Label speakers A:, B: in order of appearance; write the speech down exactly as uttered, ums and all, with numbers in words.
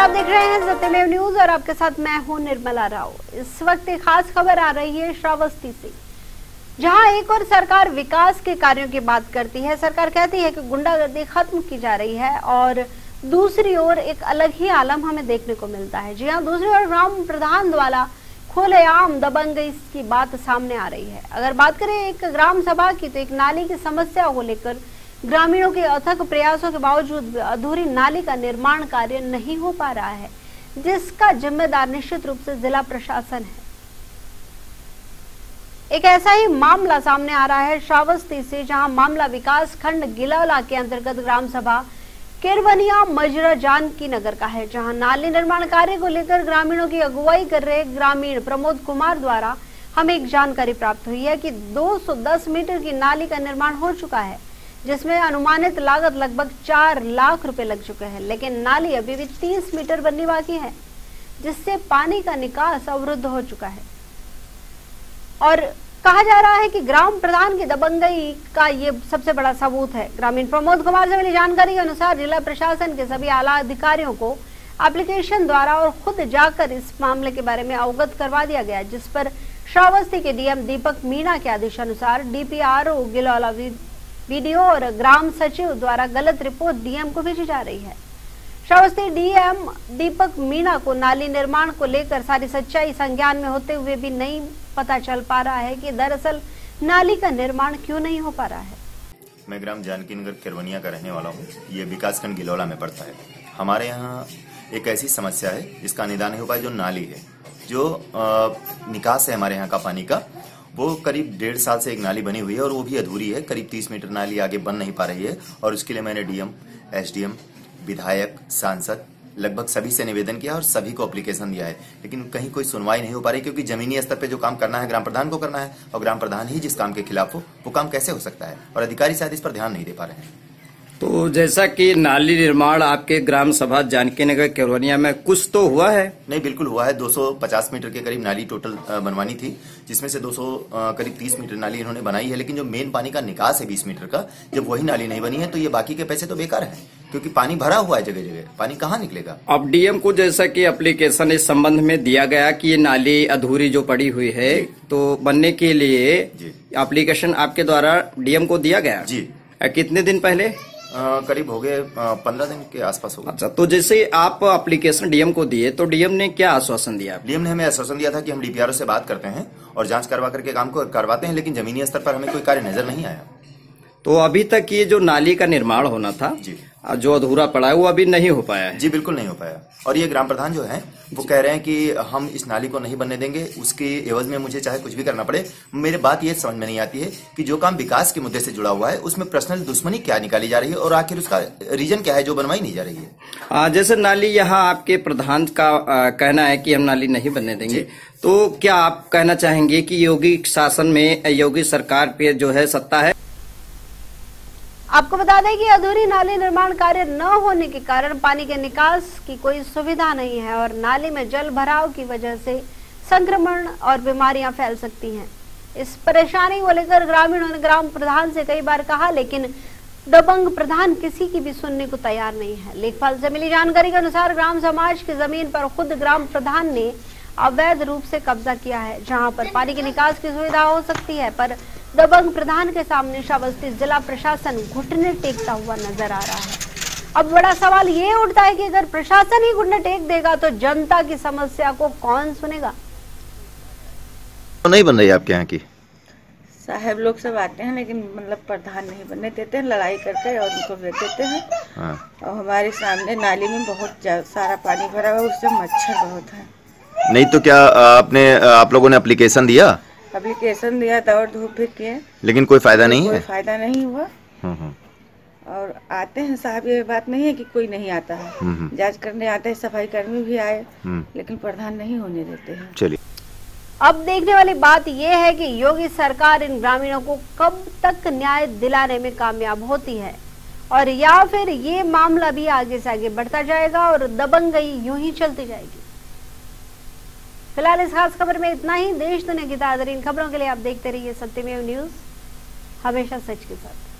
A: आप देख रहे हैं सत्यमेव न्यूज और आपके साथ मैं हूं निर्मला राव। इस वक्त एक खास खबर आ रही है श्रावस्ती से, जहां एक और सरकार विकास के कार्यों की बात करती है। सरकार कहती है कि गुंडागर्दी खत्म की जा रही है और दूसरी ओर एक अलग ही आलम हमें देखने को मिलता है। जी हां, दूसरी ओर ग्राम प्रधान द्वारा खुलेआम दबंगई की बात सामने आ रही है। अगर बात करें एक ग्राम सभा की, तो एक नाली की समस्या को लेकर ग्रामीणों के अथक प्रयासों के बावजूद अधूरी नाली का निर्माण कार्य नहीं हो पा रहा है, जिसका जिम्मेदार निश्चित रूप से जिला प्रशासन है। एक ऐसा ही मामला सामने आ रहा है श्रावस्ती से, जहां मामला विकास खंड गिलौला के अंतर्गत ग्राम सभा केरवनिया मजरा जानकी नगर का है, जहां नाली निर्माण कार्य को लेकर ग्रामीणों की अगुवाई कर रहे ग्रामीण प्रमोद कुमार द्वारा हमें एक जानकारी प्राप्त हुई है कि दो सौ दस मीटर की नाली का निर्माण हो चुका है, जिसमें अनुमानित लागत लगभग चार लाख रुपए लग चुके हैं, लेकिन नाली अभी भी तीस मीटर बननी बाकी है, जिससे पानी का निकास अवरुद्ध हो चुका है। और कहा जा रहा है कि ग्राम प्रधान की दबंगई का ये सबसे बड़ा सबूत है। ग्रामीण प्रमोद कुमार से मिली जानकारी के अनुसार जिला प्रशासन के सभी आला अधिकारियों को एप्लीकेशन द्वारा और खुद जाकर इस मामले के बारे में अवगत करवा दिया गया, जिस पर श्रावस्ती के डीएम दीपक मीणा के आदेशानुसार डीपीआरओ गिलौला वीडियो और ग्राम सचिव द्वारा गलत रिपोर्ट डीएम को भेजी जा रही है। श्रावस्ती डीएम दीपक मीणा को नाली निर्माण को लेकर सारी सच्चाई संज्ञान में होते हुए भी नहीं पता चल पा रहा है कि दरअसल नाली का निर्माण क्यों नहीं हो पा रहा है।
B: मैं ग्राम जानकी नगर केरवनिया का रहने वाला हूँ। ये विकासखंड गिलौला में पड़ता है। हमारे यहाँ एक ऐसी समस्या है जिसका निदान नहीं हो पाया, जो नाली है, जो आ, निकास है हमारे यहाँ का पानी का, वो करीब डेढ़ साल से एक नाली बनी हुई है और वो भी अधूरी है। करीब तीस मीटर नाली आगे बन नहीं पा रही है और उसके लिए मैंने डीएम, एसडीएम, विधायक, सांसद लगभग सभी से निवेदन किया और सभी को एप्लीकेशन दिया है, लेकिन कहीं कोई सुनवाई नहीं हो पा रही, क्योंकि जमीनी स्तर पे जो काम करना है ग्राम प्रधान को करना है और ग्राम प्रधान ही जिस काम के खिलाफ हो वो काम कैसे हो सकता है, और अधिकारी शायद इस पर ध्यान नहीं दे पा रहे हैं।
C: तो जैसा कि नाली निर्माण आपके ग्राम सभा जानकी नगर केरवनिया में कुछ तो हुआ है?
B: नहीं, बिल्कुल हुआ है। दो सौ पचास मीटर के करीब नाली टोटल बनवानी थी, जिसमें से दो सौ करीब तीस मीटर नाली इन्होंने बनाई है, लेकिन जो मेन पानी का निकास है बीस मीटर का, जब वही नाली नहीं बनी है तो ये बाकी के पैसे तो बेकार हैं, क्योंकि पानी भरा हुआ है जगह जगह, पानी कहाँ निकलेगा।
C: अब डीएम को जैसा कि एप्लीकेशन इस संबंध में दिया गया कि ये नाली अधूरी जो पड़ी हुई है, तो बनने के लिए एप्लीकेशन आपके द्वारा डीएम को दिया गया जी। कितने दिन पहले?
B: आ, करीब हो गए पंद्रह दिन के आसपास हो गए।
C: अच्छा, तो जैसे आप एप्लीकेशन डीएम को दिए तो डीएम ने क्या आश्वासन दिया?
B: डीएम ने हमें आश्वासन दिया था कि हम डीपीआरओ से बात करते हैं और जांच करवा करके काम को करवाते हैं, लेकिन जमीनी स्तर पर हमें कोई कार्य नजर नहीं आया।
C: तो अभी तक ये जो नाली का निर्माण होना था
B: जी,
C: जो अधूरा पड़ा है, वो अभी नहीं हो पाया है?
B: जी बिल्कुल नहीं हो पाया। और ये ग्राम प्रधान जो है वो कह रहे हैं कि हम इस नाली को नहीं बनने देंगे, उसके एवज में मुझे चाहे कुछ भी करना पड़े। मेरे बात ये समझ में नहीं आती है कि जो काम विकास के मुद्दे से जुड़ा हुआ है उसमें पर्सनल दुश्मनी क्या निकाली जा रही है और आखिर उसका रीजन क्या है जो बनवाई नहीं जा रही है।
C: आ, जैसे नाली यहाँ आपके प्रधान का आ, कहना है कि हम नाली नहीं बनने देंगे, तो क्या आप कहना चाहेंगे कि योगी शासन में, योगी सरकार पे जो है सत्ता है?
A: आपको बता दें कि अधूरी नाली निर्माण कार्य न होने के कारण पानी के निकास की कोई सुविधा नहीं है और नाली में जल भराव की वजह से संक्रमण और बीमारियां फैल सकती हैं। इस परेशानी को लेकर ग्रामीणों ने ग्राम प्रधान से कई बार कहा, लेकिन दबंग प्रधान किसी की भी सुनने को तैयार नहीं है। लेखपाल से मिली जानकारी के अनुसार ग्राम समाज की जमीन पर खुद ग्राम प्रधान ने अवैध रूप से कब्जा किया है, जहाँ पर पानी के निकास की सुविधा हो सकती है, पर दबंग प्रधान के सामने श्रावस्ती जिला प्रशासन घुटने टेकता हुआ नजर आ रहा है। अब बड़ा सवाल ये उठता है कि अगर प्रशासन ही घुटने टेक देगा तो जनता की समस्या को कौन सुनेगा?
B: तो नहीं बन रही आपके यहाँ की?
D: साहब लोग सब आते हैं, लेकिन मतलब प्रधान नहीं बनने देते हैं, लड़ाई करके और उनको भेज देते हैं। हाँ। और हमारे सामने नाली में बहुत सारा पानी भरा हुआ, उससे मच्छर बहुत है।
B: नहीं तो क्या आपने आप लोगों ने एप्लीकेशन दिया?
D: एप्लीकेशन दिया था और धूप भी किए,
B: लेकिन कोई फायदा नहीं
D: कोई
B: है?
D: फायदा नहीं हुआ। और आते हैं साहब, ये बात नहीं है कि कोई नहीं आता है, जांच करने आते हैं, सफाई कर्मी भी आए, लेकिन प्रधान नहीं होने देते हैं।
B: चलिए,
A: अब देखने वाली बात यह है कि योगी सरकार इन ग्रामीणों को कब तक न्याय दिलाने में कामयाब होती है, और या फिर ये मामला भी आगे से आगे बढ़ता जाएगा और दबंगई यूं ही चलती जाएगी। फिलहाल इस खास खबर में इतना ही। देश दुनिया की ताज़ा खबरों के लिए आप देखते रहिए सत्यमेव न्यूज, हमेशा सच के साथ।